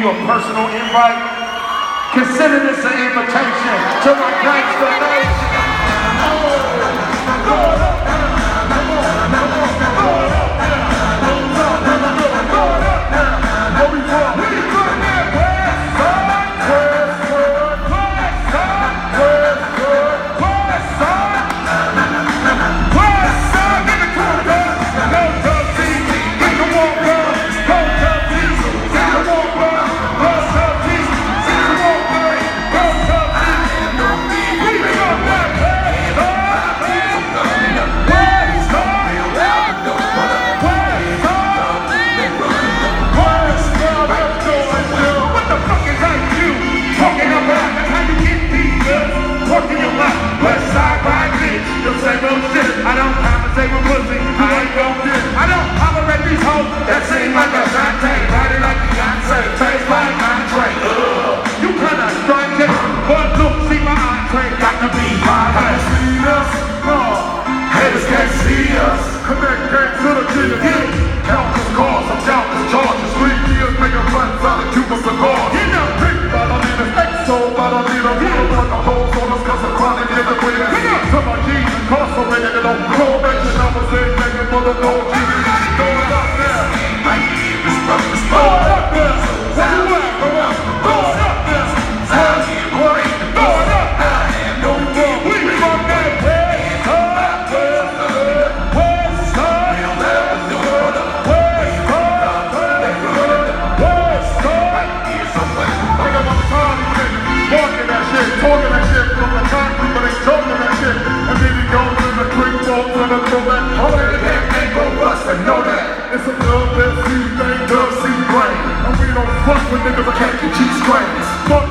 you a personal invite. Consider this an invitation to my Gansta nation. I don't compensate with pussy, I ain't gon' get it. I don't tolerate these hoes that seem like a Shantae, body like Beyonce, taste like entree. You kinda strike it, but look, see my entree got to be my way. See us, haters can't see us. Connect gangs to the kid, countless cars, some countless charges. 3 years making runs out of Cuban cigars. You know, big but I need an exo, but I need a real one. The hoes on us cause I'm chronic in the way. Some of G's incarcerated and on probation. I was saying begging for the gold G's. Throw it up there. Throw it up there. Where you at? Throw it up there. Throw it up there. We from that west side. West side. West side. I got my time walking that shit, talking that shit from the concrete, but ain't talking that shit. And then he goes in the quick balls and I throw that. Hold it again, ain't gon' bust and know that. It's a dub, let's see thing, dub, see brain. And we don't fuck with niggas that can't get cheese grains.